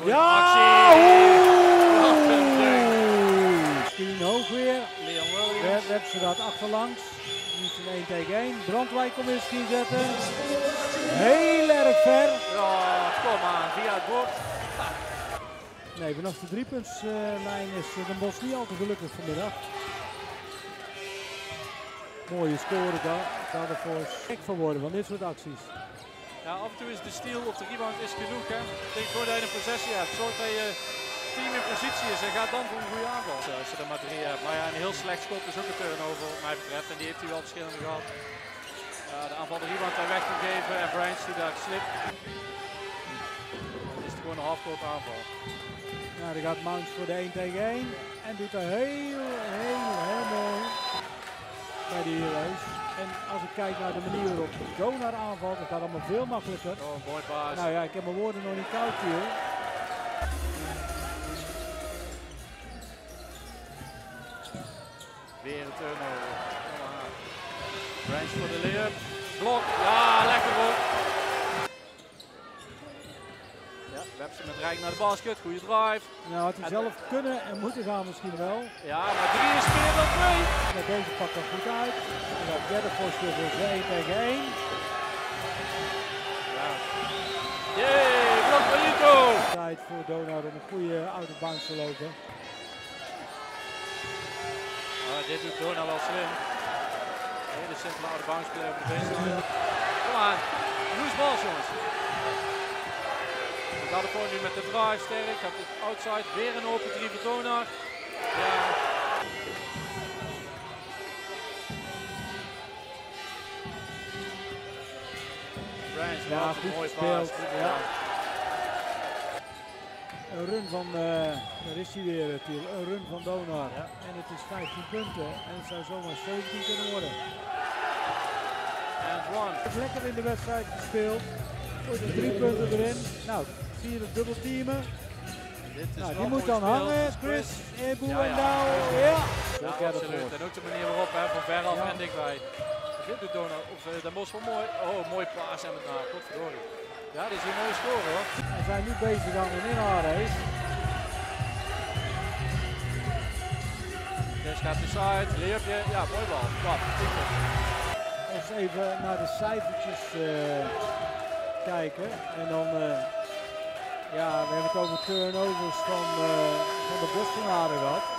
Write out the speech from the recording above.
Ja! Actie! Screen hoog weer. Leon Williams. Webster gaat achterlangs. Niet een 1 tegen 1. Brandwijk komt in screen zetten. Heel erg ver. Ja, kom aan, via het bord. Nee, vanaf de driepuntslijn is Den Bosch niet al te gelukkig vanmiddag. Mooie score daar ervoor gek van worden van dit soort acties. Ja, af en toe is de steal of de rebound is genoeg. Hè. Ik denk gewoon dat je een possessie hebt. Zorg dat je team in positie is en ga dan voor een goede aanval. Als je er maar 3 hebt. Maar ja, een heel slecht schot is ook een turnover wat mij betreft. En die heeft hij wel verschillende gehad. Ja, de aanval de rebound daar weg te geven en Bryant die daar slipt. Dan is het gewoon een halfcourt aanval. Nou, dan gaat Mounts voor de 1 tegen 1 en doet er heel mooi bij de Heroes. En als ik kijk naar de manier waarop Donar aanvalt, dat gaat allemaal veel makkelijker. Oh, mooi paas. Nou ja, ik heb mijn woorden nog niet koud hier. Weer een turnover. Bryant voor de layup. Blok. Ja, lekker hoor. Ja, Webster met Rijk naar de basket. Goede drive. Nou, had hij zelf kunnen en moeten gaan misschien wel. Ja, maar 3 is meer dan 2. Maar deze pakt dat goed uit. En dat derde postje voor 1 tegen 1. Ja. Jee, blok Benito. Tijd voor Donar om een goede out of bounds te lopen. Dit doet Donar wel slim. Hele simpele out of bounds play op de baseline. Kom aan, loose bal jongens. We gaan ervoor nu met de drive sterk. Gaat het outside, weer een open 3 voor Donar. Ja. Bryant, Ja, wat goed een mooi gespeeld. paas. Ja. Een run van, daar is hij weer, een run van Donar. Ja. En het is 15 punten en het zou zomaar 17 kunnen worden. And one. Lekker in de wedstrijd gespeeld. Voor de 3 punten erin. Nou, zie je het dubbelteamen. Nou, die moet dan hangen. Chris, Ebu en nou. Ja. Ja, absoluut. En ook de manier waarop, hè, van veraf en dichtbij. Dit doet Donar, of Den Bosch wel mooi. Oh, mooi paas en met naar. Godverdorie. Ja, dit is een mooie score hoor. We zijn nu bezig aan een inhaalrace. Dus gaat de side, leerpje. Ja, mooi bal. Klap. Eens even naar de cijfertjes kijken. En dan, ja, we hebben het over turnovers van de Bostonaren gehad.